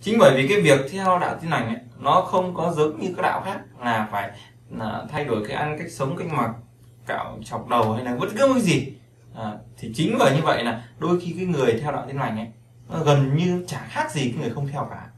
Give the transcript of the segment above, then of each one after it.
Chính bởi vì cái việc theo đạo Tin Lành ấy, nó không có giống như các đạo khác là phải thay đổi cái ăn, cách sống, cách mặc, cạo chọc đầu hay là bất cứ cái gì. Thì chính bởi như vậy là đôi khi cái người theo đạo Tin Lành ấy nó gần như chả khác gì cái người không theo cả.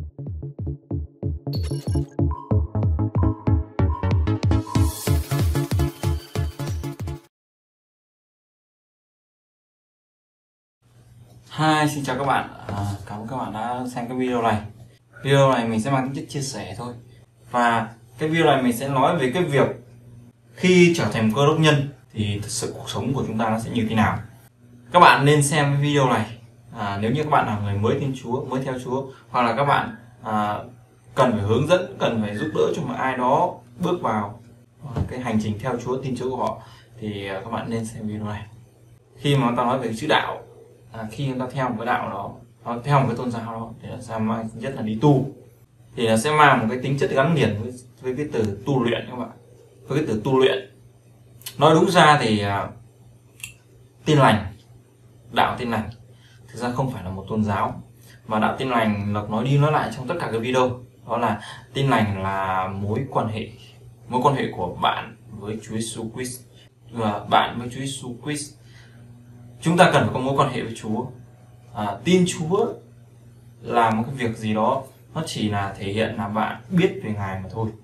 Hi, xin chào các bạn. Cảm ơn các bạn đã xem cái video này. Video này mình sẽ mang tính chất chia sẻ thôi. Và cái video này mình sẽ nói về cái việc khi trở thành cơ đốc nhân thì thật sự cuộc sống của chúng ta nó sẽ như thế nào. Các bạn nên xem cái video này nếu như các bạn là người mới tin Chúa, mới theo Chúa, hoặc là các bạn cần phải hướng dẫn, cần phải giúp đỡ cho một ai đó bước vào cái hành trình theo Chúa, tin Chúa của họ, thì các bạn nên xem video này. Khi mà chúng ta nói về chữ đạo, khi chúng ta theo một cái đạo đó, theo một cái tôn giáo đó, thì nó sẽ mang tính chất là đi tu, thì nó sẽ mang một cái tính chất gắn liền với cái từ tu luyện các bạn. Với cái từ tu luyện, nói đúng ra thì Tin Lành, đạo Tin Lành thực ra không phải là một tôn giáo, mà đạo Tin Lành Lộc nói đi nói lại trong tất cả các video, đó là Tin Lành là mối quan hệ của bạn với Chúa Giêsu Christ, và bạn với Chúa Giêsu Christ. Chúng ta cần phải có mối quan hệ với Chúa. Tin Chúa là một cái việc gì đó, nó chỉ là thể hiện là bạn biết về Ngài mà thôi.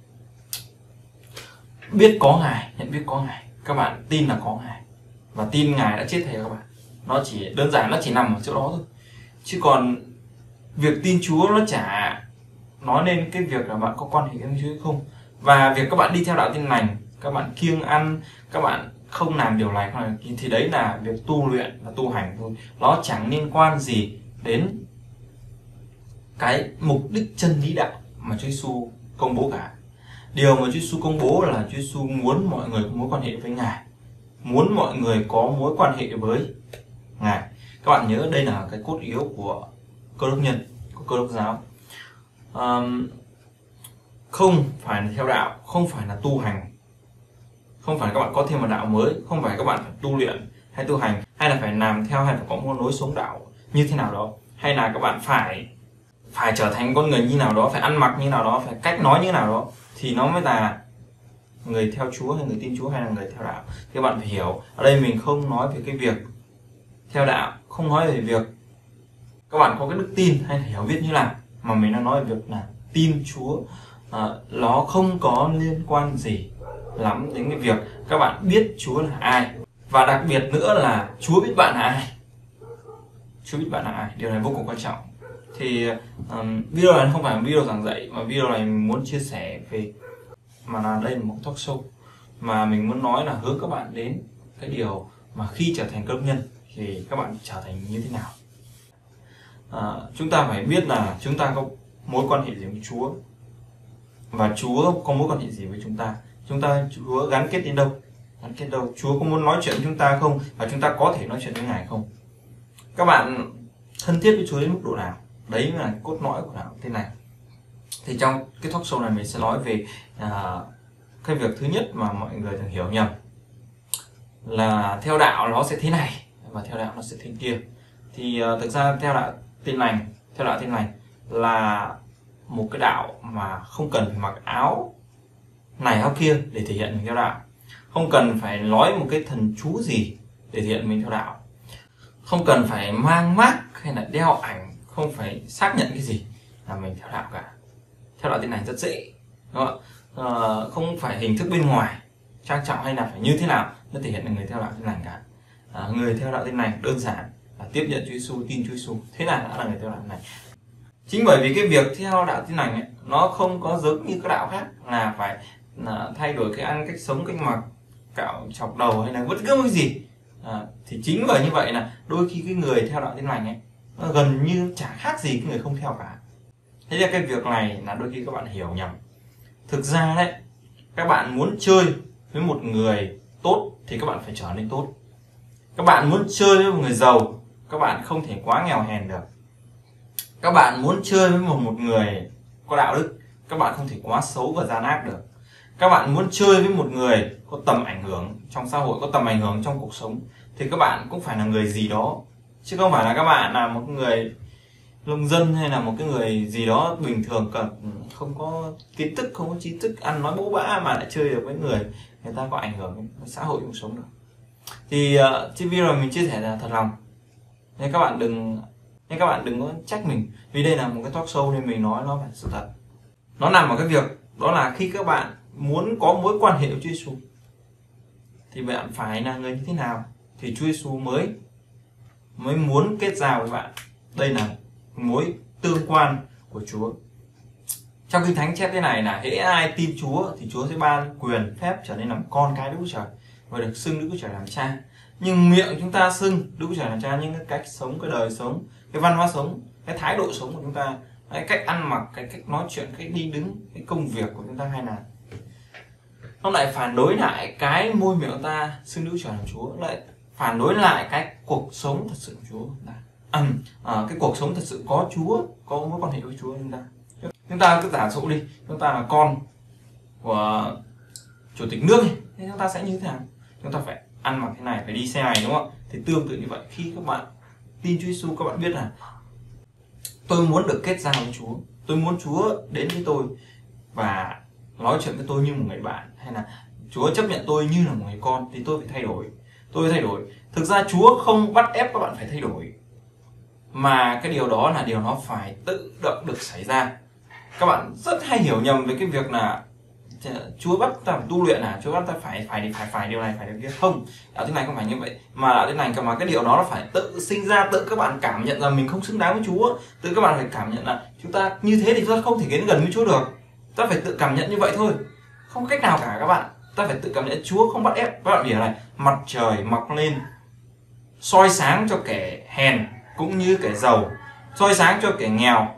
Biết có Ngài, nhận biết có Ngài, các bạn tin là có Ngài và tin Ngài đã chết thay cho các bạn. Nó chỉ đơn giản, nó chỉ nằm ở chỗ đó thôi. Chứ còn việc tin Chúa nó chả nói lên cái việc là bạn có quan hệ với Chúa hay không. Và việc các bạn đi theo đạo Tin Lành, các bạn kiêng ăn, các bạn không làm điều này thì đấy là việc tu luyện và tu hành thôi. Nó chẳng liên quan gì đến cái mục đích chân lý đạo mà Chúa Giêsu công bố cả. Điều mà Chúa Giêsu công bố là Chúa Giêsu muốn mọi người có mối quan hệ với Ngài, muốn mọi người có mối quan hệ với Ngài. Các bạn nhớ đây là cái cốt yếu của cơ đốc nhân, của cơ đốc giáo. Không phải là theo đạo, không phải là tu hành, không phải các bạn có thêm một đạo mới, không phải các bạn phải tu luyện hay tu hành, hay là phải làm theo, hay phải có một lối sống đạo như thế nào đó, hay là các bạn phải trở thành con người như nào đó, phải ăn mặc như nào đó, phải cách nói như nào đó thì nó mới là người theo Chúa, hay người tin Chúa, hay là người theo đạo. Thì các bạn phải hiểu, ở đây mình không nói về cái việc theo đạo, không nói về việc các bạn có cái đức tin hay là hiểu biết như nào, mà mình đang nói về việc là tin Chúa. Nó không có liên quan gì lắm đến cái việc các bạn biết Chúa là ai, và đặc biệt nữa là Chúa biết bạn là ai. Chúa biết bạn là ai, điều này vô cùng quan trọng. Thì video này không phải là video giảng dạy, mà video này mình muốn chia sẻ về, mà là đây là một talk show mà mình muốn nói là hướng các bạn đến cái điều mà khi trở thành cơ đốc nhân thì các bạn trở thành như thế nào. Chúng ta phải biết là chúng ta có mối quan hệ gì với Chúa, và Chúa có mối quan hệ gì với chúng ta. Chúa gắn kết đến đâu, Chúa có muốn nói chuyện với chúng ta không, và chúng ta có thể nói chuyện với Ngài không. Các bạn thân thiết với Chúa đến mức độ nào, đấy là cốt lõi của đạo Tin Lành. Thì trong cái talk show này mình sẽ nói về cái việc thứ nhất mà mọi người thường hiểu nhầm là theo đạo nó sẽ thế này và theo đạo nó sẽ thế kia. Thì thực ra theo đạo Tin Lành là một cái đạo mà không cần phải mặc áo này áo kia để thể hiện mình theo đạo, không cần phải nói một cái thần chú gì để thể hiện mình theo đạo, không cần phải mang mác hay là đeo ảnh, không phải xác nhận cái gì là mình theo đạo cả. Theo đạo Tin Lành rất dễ, đúng không? Không phải hình thức bên ngoài trang trọng hay là phải như thế nào nó thể hiện là người theo đạo Tin Lành cả. Người theo đạo Tin Lành đơn giản là tiếp nhận Chúa Giêsu, tin Chúa Giêsu, thế là đã là người theo đạo Tin Lành. Chính bởi vì cái việc theo đạo Tin Lành ấy, nó không có giống như các đạo khác là phải thay đổi cái ăn, cách sống, cách mặc, cạo chọc đầu hay là bất cứ cái gì. Thì chính bởi như vậy là đôi khi cái người theo đạo Tin Lành ấy nó gần như chả khác gì cái người không theo cả. Thế là cái việc này là đôi khi các bạn hiểu nhầm. Thực ra đấy, các bạn muốn chơi với một người tốt thì các bạn phải trở nên tốt. Các bạn muốn chơi với một người giàu, các bạn không thể quá nghèo hèn được. Các bạn muốn chơi với một người có đạo đức, các bạn không thể quá xấu và gian ác được. Các bạn muốn chơi với một người có tầm ảnh hưởng trong xã hội, có tầm ảnh hưởng trong cuộc sống, thì các bạn cũng phải là người gì đó, chứ không phải là các bạn là một người nông dân hay là một cái người gì đó bình thường, cần không có kiến thức, không có trí thức, ăn nói bố bã mà lại chơi được với người ta có ảnh hưởng đến xã hội cuộc sống được. Thì trên video mình chia sẻ là thật lòng, nên các bạn đừng có trách mình, vì đây là một cái talk show nên mình nói nó phải sự thật. Nó nằm ở cái việc đó là khi các bạn muốn có mối quan hệ với Chúa Giêsu thì bạn phải là người như thế nào thì Chúa Giêsu mới muốn kết giao với bạn. Đây là mối tương quan của Chúa. Trong Kinh Thánh chép thế này là hễ ai tin Chúa thì Chúa sẽ ban quyền phép trở nên làm con cái Đức Chúa Trời và được xưng Đức Chúa Trời làm cha. Nhưng miệng chúng ta xưng Đức Chúa Trời làm cha, nhưng cái cách sống, cái đời sống, cái văn hóa sống, cái thái độ sống của chúng ta, cái cách ăn mặc, cái cách nói chuyện, cái cách đi đứng, cái công việc của chúng ta hay là nó lại phản đối lại cái môi miệng của ta xưng Đức Chúa Trời làm Chúa, lại phản đối lại cái cuộc sống thật sự của Chúa. Cái cuộc sống thật sự có Chúa, có mối quan hệ với Chúa. Chúng ta cứ giả dụ đi, chúng ta là con của chủ tịch nước ấy, thế chúng ta sẽ như thế nào? Chúng ta phải ăn mặc thế này, phải đi xe này, đúng không? Thì tương tự như vậy, khi các bạn tin Chúa Giêsu, các bạn biết là tôi muốn được kết giao với Chúa, tôi muốn Chúa đến với tôi và nói chuyện với tôi như một người bạn, hay là Chúa chấp nhận tôi như là một người con, thì tôi phải thay đổi. Tôi thay đổi. Thực ra Chúa không bắt ép các bạn phải thay đổi, mà cái điều đó là điều nó phải tự động được xảy ra. Các bạn rất hay hiểu nhầm về cái việc là Chúa bắt ta phải tu luyện, Chúa bắt ta phải điều này, phải điều kia. Không, đạo Tin Lành không phải như vậy, mà đạo Tin Lành mà cái điều đó nó phải tự sinh ra, tự các bạn cảm nhận rằng mình không xứng đáng với Chúa, tự các bạn phải cảm nhận là chúng ta như thế thì chúng ta không thể đến gần với Chúa được. Ta phải tự cảm nhận như vậy thôi, không cách nào cả các bạn. Ta phải tự cảm nhận Chúa không bắt ép. Các bạn hiểu này, mặt trời mọc lên soi sáng cho kẻ hèn cũng như kẻ giàu, soi sáng cho kẻ nghèo,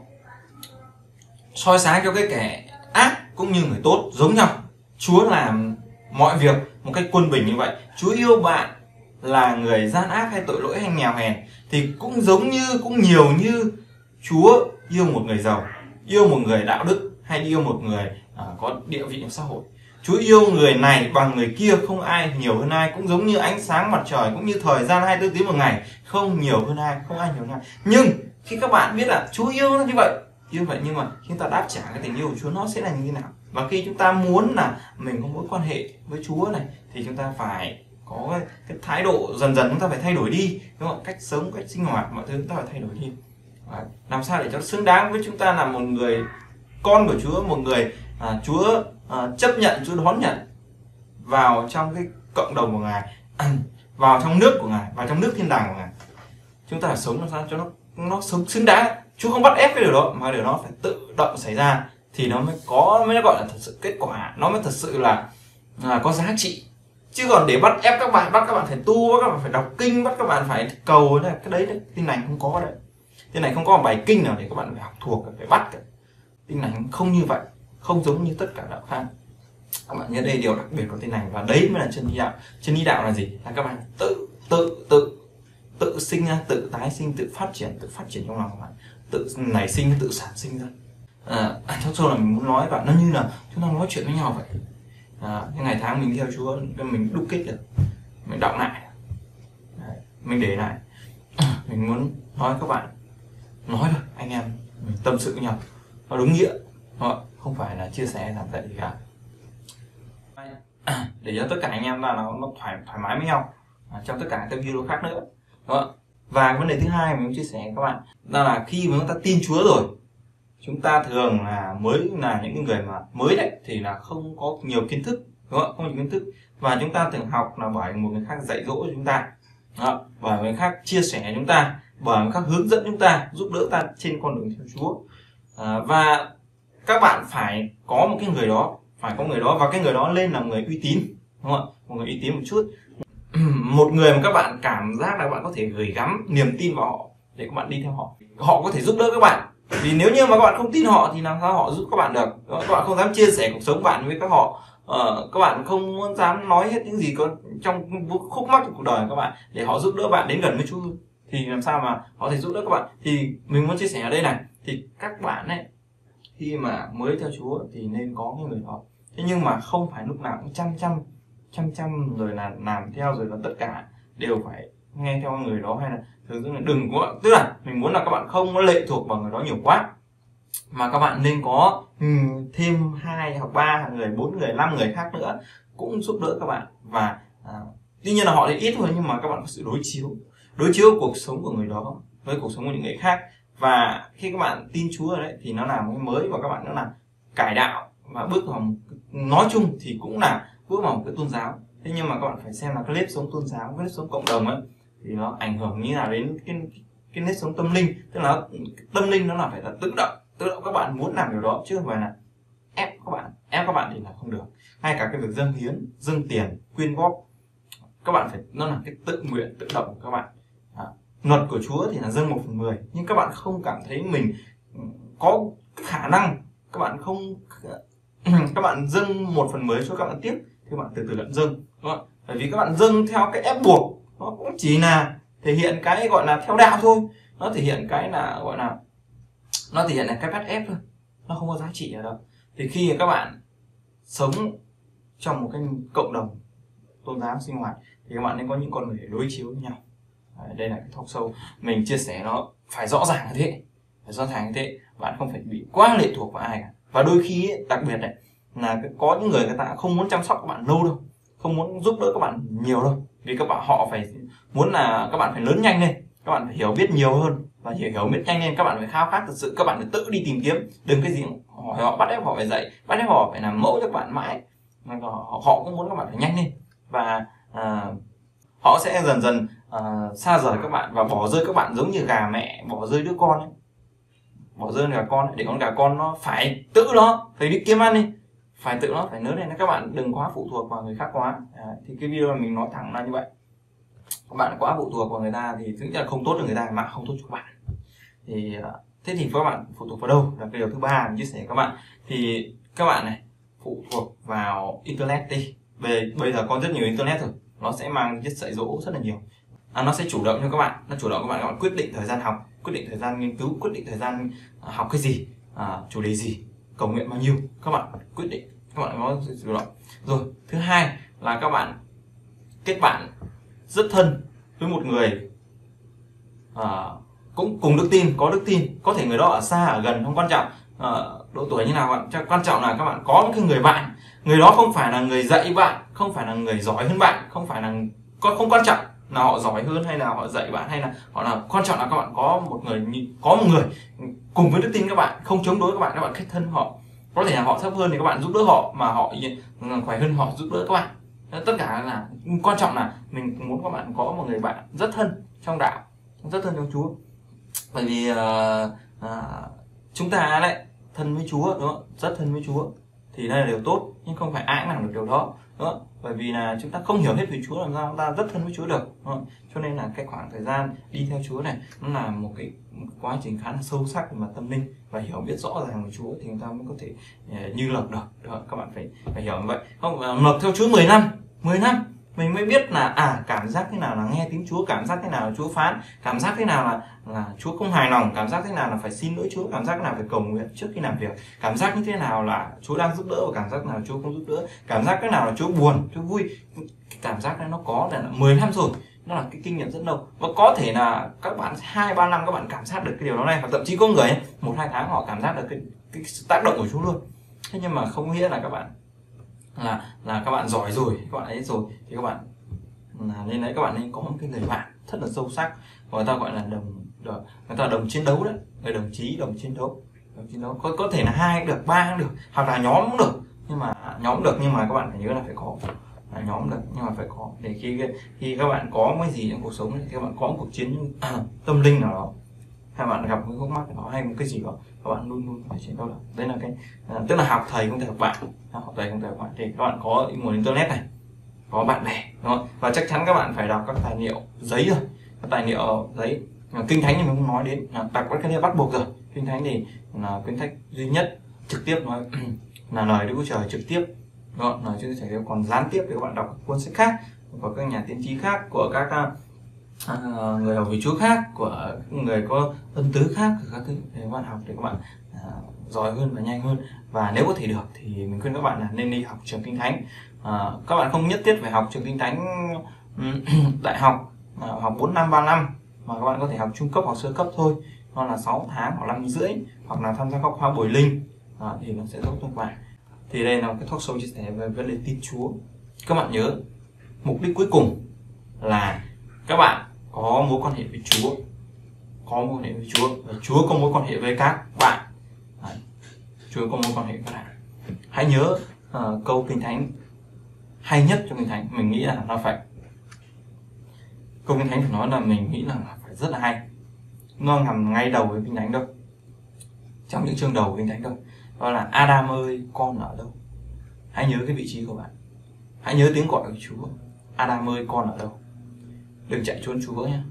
soi sáng cho cái kẻ ác cũng như người tốt giống nhau. Chúa làm mọi việc một cách quân bình như vậy. Chúa yêu bạn là người gian ác hay tội lỗi hay nghèo hèn thì cũng nhiều như Chúa yêu một người giàu, yêu một người đạo đức hay yêu một người có địa vị trong xã hội. Chúa yêu người này bằng người kia, không ai nhiều hơn ai, cũng giống như ánh sáng mặt trời, cũng như thời gian 24 tiếng một ngày, không nhiều hơn ai, không ai nhiều hơn ai. Nhưng khi các bạn biết là Chúa yêu nó như vậy, nhưng mà khi chúng ta đáp trả cái tình yêu của Chúa nó sẽ là như thế nào? Và khi chúng ta muốn là mình có mối quan hệ với Chúa này thì chúng ta phải có cái thái độ dần chúng ta phải thay đổi đi, đúng không? Cách sống, cách sinh hoạt, mọi thứ chúng ta phải thay đổi đi. Làm sao để cho xứng đáng với chúng ta là một người con của Chúa, một người Chúa chấp nhận, Chúa đón nhận vào trong cái cộng đồng của Ngài, vào trong nước của Ngài, vào trong nước thiên đàng của Ngài. Chúng ta phải sống làm sao cho nó sống xứng đáng. Chúa không bắt ép cái điều đó, mà điều đó phải tự động xảy ra thì nó mới gọi là thật sự kết quả, nó mới thật sự là có giá trị. Chứ còn để bắt ép các bạn, bắt các bạn phải tu, bắt các bạn phải đọc kinh, bắt các bạn phải cầu, cái đấy Tin Lành không có đấy. Tin Lành không có một bài kinh nào để các bạn phải học thuộc, phải bắt cả. Tin Lành không như vậy, không giống như tất cả đạo khác. Các bạn nhớ đây điều đặc biệt của Tin Lành, và đấy mới là chân lý đạo. Chân lý đạo là gì? Là các bạn tự sinh ra, tự tái sinh, tự phát triển trong lòng các bạn, tự nảy sinh, tự sản sinh ra. Trong số là mình muốn nói các bạn, nó như là chúng ta nói chuyện với nhau vậy. Cái ngày tháng mình theo Chúa, mình đúc kết được, mình đọc lại, mình để lại. Mình muốn nói các bạn, nói thôi anh em, mình tâm sự với nhau, nó đúng nghĩa, không phải là chia sẻ làm vậy gì cả. Để cho tất cả anh em ta nó thoải mái với nhau trong tất cả các video khác nữa. Và vấn đề thứ hai mình muốn chia sẻ với các bạn đó là khi mà chúng ta tin Chúa rồi, chúng ta thường là mới là những người mà mới đấy thì là không có nhiều kiến thức, đúng không? Không nhiều kiến thức, và chúng ta thường học là bởi một người khác dạy dỗ chúng ta, bởi người khác chia sẻ chúng ta, bởi người khác hướng dẫn chúng ta, giúp đỡ ta trên con đường theo Chúa. Và các bạn phải có một cái người đó, và cái người đó lên là người uy tín, đúng không? Một người uy tín một chút, một người mà các bạn cảm giác là các bạn có thể gửi gắm niềm tin vào họ để các bạn đi theo họ. Họ có thể giúp đỡ các bạn, vì nếu như mà các bạn không tin họ thì làm sao họ giúp các bạn được? Các bạn không dám chia sẻ cuộc sống của bạn với các họ, các bạn không dám nói hết những gì có trong khúc mắc của cuộc đời của các bạn để họ giúp đỡ bạn đến gần với Chúa, thì làm sao mà họ có thể giúp đỡ các bạn? Thì mình muốn chia sẻ ở đây này, thì các bạn ấy khi mà mới theo Chúa thì nên có cái người đó. Thế nhưng mà không phải lúc nào cũng chăm rồi là làm theo, rồi là tất cả đều phải nghe theo người đó, hay là đừng có, tức là mình muốn là các bạn không có lệ thuộc vào người đó nhiều quá, mà các bạn nên có thêm 2 hoặc 3 người, 4 người, 5 người khác nữa cũng giúp đỡ các bạn. Và tuy nhiên là họ thì ít thôi, nhưng mà các bạn có sự đối chiếu cuộc sống của người đó với cuộc sống của những người khác. Và khi các bạn tin Chúa đấy thì nó là một cái mới, và các bạn nó là cải đạo và bước vào, nói chung thì cũng là bước vào một cái tôn giáo. Thế nhưng mà các bạn phải xem là cái nếp sống tôn giáo, cái nếp sống cộng đồng ấy thì nó ảnh hưởng như nào đến cái nếp sống tâm linh. Tức là tâm linh nó là phải là tự động các bạn muốn làm điều đó, chứ không phải là ép các bạn thì là không được. Ngay cả cái việc dâng hiến, dâng tiền, quyên góp, các bạn phải, nó là cái tự nguyện, tự động của các bạn. Luật của Chúa thì là dâng 1/10, nhưng các bạn không cảm thấy mình có khả năng, các bạn không các bạn dâng 1/10 cho các bạn tiếp thì các bạn từ từ lận dâng, đúng không? Bởi vì các bạn dâng theo cái ép buộc, nó cũng chỉ là thể hiện cái gọi là theo đạo thôi, nó thể hiện cái là gọi là, nó thể hiện là cái bắt ép thôi, nó không có giá trị ở đâu. Thì khi các bạn sống trong một cái cộng đồng tôn giáo sinh hoạt thì các bạn nên có những con người để đối chiếu với nhau. Đây là cái talk show mình chia sẻ, nó phải rõ ràng như thế, bạn không phải bị quá lệ thuộc vào ai cả. Và đôi khi ấy, đặc biệt này là có những người ta không muốn chăm sóc các bạn lâu đâu, không muốn giúp đỡ các bạn nhiều đâu, vì họ phải muốn là các bạn phải lớn nhanh lên, các bạn phải hiểu biết nhiều hơn, và hiểu biết nhanh lên, các bạn phải khao khát thật sự, các bạn phải tự đi tìm kiếm, đừng cái gì hỏi họ, bắt ép họ phải dạy, bắt ép họ phải làm mẫu cho các bạn mãi. Họ cũng muốn các bạn phải nhanh lên, và họ sẽ dần dần xa rời các bạn và bỏ rơi các bạn, giống như gà mẹ bỏ rơi đứa con ấy. Bỏ rơi gà con ấy, để con gà con nó phải tự nó phải đi kiếm ăn đi, phải tự nó phải lớn lên. Các bạn đừng quá phụ thuộc vào người khác quá. Thì cái video mình nói thẳng là như vậy. Các bạn quá phụ thuộc vào người ta thì thứ nhất là không tốt cho người ta, mà không tốt cho các bạn. Thì thế thì các bạn phụ thuộc vào đâu là cái điều thứ ba mình chia sẻ với các bạn. Thì các bạn này phụ thuộc vào internet đi. Bây giờ có rất nhiều internet rồi, nó sẽ mang chất dạy dỗ rất là nhiều. Nó sẽ chủ động cho các bạn, các bạn quyết định thời gian học, quyết định thời gian nghiên cứu, quyết định thời gian học cái gì, chủ đề gì, cầu nguyện bao nhiêu, các bạn quyết định, các bạn có sự chủ động. Rồi thứ hai là các bạn kết bạn rất thân với một người cũng cùng đức tin, có thể người đó ở xa ở gần không quan trọng, độ tuổi như nào bạn, quan trọng là các bạn có một cái người bạn. Người đó không phải là người dạy bạn, không phải là người giỏi hơn bạn, không quan trọng là họ giỏi hơn hay là họ dạy bạn, hay là họ là, quan trọng là các bạn có một người cùng với đức tin các bạn, không chống đối các bạn kết thân họ. Có thể là họ thấp hơn thì các bạn giúp đỡ họ, mà họ khỏe hơn họ giúp đỡ các bạn. Tất cả là quan trọng là mình muốn các bạn có một người bạn rất thân trong đạo, rất thân trong Chúa. Bởi vì chúng ta lại thân với Chúa, đúng không? Rất thân với Chúa thì đây là điều tốt, nhưng không phải ai cũng làm được điều đó, đúng không? Bởi vì là chúng ta không hiểu hết về Chúa, làm sao chúng ta rất thân với Chúa được, đúng không? Cho nên là cái khoảng thời gian đi theo Chúa này nó là một cái quá trình khá là sâu sắc về mặt tâm linh, và hiểu biết rõ ràng về Chúa thì chúng ta mới có thể như lộc được. Các bạn phải hiểu như vậy. Không, lộc theo Chúa 10 năm mình mới biết là cảm giác thế nào là nghe tiếng Chúa, cảm giác thế nào là Chúa phán, cảm giác thế nào là Chúa không hài lòng, cảm giác thế nào là phải xin lỗi Chúa, cảm giác thế nào phải cầu nguyện trước khi làm việc, cảm giác như thế nào là Chúa đang giúp đỡ và cảm giác nào là Chúa không giúp đỡ, cảm giác thế nào là Chúa buồn, Chúa vui. Cái cảm giác này nó có là 10 năm rồi, nó là cái kinh nghiệm rất lâu. Và có thể là các bạn 2-3 năm các bạn cảm giác được cái điều đó này, hoặc thậm chí có người 1-2 tháng họ cảm giác được cái tác động của Chúa luôn. Thế nhưng mà không nghĩa là các bạn là các bạn giỏi rồi, các bạn ấy rồi, thì các bạn nên đấy, các bạn nên có một cái người bạn rất là sâu sắc, người ta gọi là đồng chiến đấu đấy, người đồng chí, đồng chiến đấu. Có thể là 2 cũng được, 3 cũng được, hoặc là nhóm cũng được, nhưng mà các bạn phải nhớ là phải có nhóm được, nhưng mà phải có, để khi các bạn có cái gì trong cuộc sống thì các bạn có một cuộc chiến tâm linh nào đó, hay bạn gặp một khúc mắc đó hay một cái gì đó, các bạn luôn phải chiến đấu được. Đấy là cái tức là học thầy không thể học bạn, thì các bạn có nguồn internet này, có bạn bè, đúng không? Và chắc chắn các bạn phải đọc các tài liệu giấy rồi, kinh thánh thì mình không nói đến, đọc các cái bắt buộc rồi. Kinh thánh thì là quyển sách duy nhất trực tiếp nói là lời Đức Chúa Trời trực tiếp, đúng không? Lời Chúa Trời. Còn gián tiếp thì các bạn đọc các cuốn sách khác của các nhà tiên tri khác, của các người học về Chúa khác, của người có ân tứ khác, các thứ để các bạn học, để các bạn giỏi hơn và nhanh hơn. Và nếu có thể được thì mình khuyên các bạn là nên đi học trường Kinh Thánh. Các bạn không nhất thiết phải học trường Kinh Thánh đại học, học 4 năm 3 năm, mà các bạn có thể học trung cấp hoặc sơ cấp thôi, nó là 6 tháng hoặc 5 rưỡi, hoặc là tham gia các khóa bồi linh thì nó sẽ tốt cho các bạn. Thì đây là một cái talk show chia sẻ về vấn đề tin Chúa. Các bạn nhớ mục đích cuối cùng là các bạn có mối quan hệ với Chúa, có mối quan hệ với Chúa, và Chúa có mối quan hệ với các bạn. Chúa có mối quan hệ với các bạn. Hãy nhớ câu Kinh Thánh hay nhất trong Kinh Thánh, mình nghĩ là nó phải, câu Kinh Thánh phải nói là mình nghĩ là phải rất là hay, nó nằm ngay đầu với Kinh Thánh đâu, trong những chương đầu Kinh Thánh đâu, đó là Adam ơi con ở đâu. Hãy nhớ cái vị trí của bạn, hãy nhớ tiếng gọi của Chúa, Adam ơi con ở đâu. Đừng chạy trốn Chúa nhé.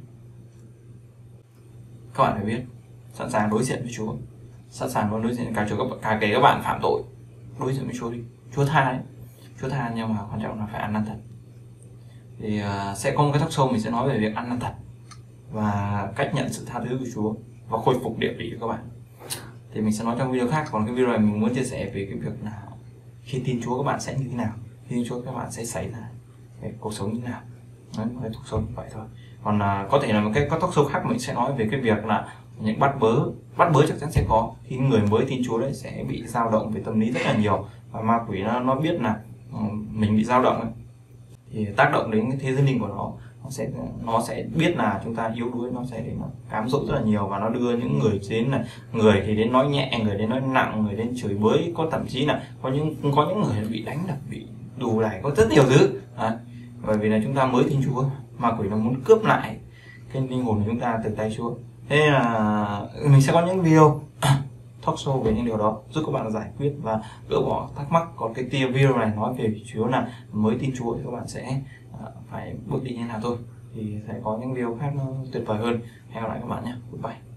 Các bạn phải biết sẵn sàng đối diện với Chúa, sẵn sàng đối diện cả kể các bạn phạm tội, đối diện với Chúa đi. Chúa tha đấy, Chúa tha, nhưng mà quan trọng là phải ăn năn thật. Thì sẽ có một cái talk show mình sẽ nói về việc ăn năn thật và cách nhận sự tha thứ của Chúa và khôi phục địa vị của các bạn. Thì mình sẽ nói trong video khác. Còn cái video này mình muốn chia sẻ về cái việc là khi tin Chúa các bạn sẽ như thế nào, khi tin Chúa các bạn sẽ xảy ra cái cuộc sống như thế nào. Đấy, một cái talk show như vậy thôi. Còn có thể là một cái talk show khác mình sẽ nói về cái việc là những bắt bớ chắc chắn sẽ có, khi người mới tin Chúa đấy sẽ bị dao động về tâm lý rất là nhiều, và ma quỷ nó biết là mình bị dao động ấy, thì tác động đến cái thế giới linh của nó sẽ biết là chúng ta yếu đuối, nó sẽ đến nó cám dỗ rất là nhiều, và nó đưa những người đến là người thì đến nói nhẹ, người đến nói nặng, người đến chửi bới, có thậm chí là có những người bị đánh đập, bị đù đày, có rất nhiều thứ. Bởi vì là chúng ta mới tin Chúa, ma quỷ nó muốn cướp lại cái linh hồn của chúng ta từ tay Chúa. Thế là mình sẽ có những video talk show về những điều đó, giúp các bạn giải quyết và gỡ bỏ thắc mắc. Còn cái video này nói về Chúa là mới tin Chúa thì các bạn sẽ phải bước đi như thế nào thôi. Thì sẽ có những video khác nó tuyệt vời hơn. Hẹn gặp lại các bạn nhé. Goodbye.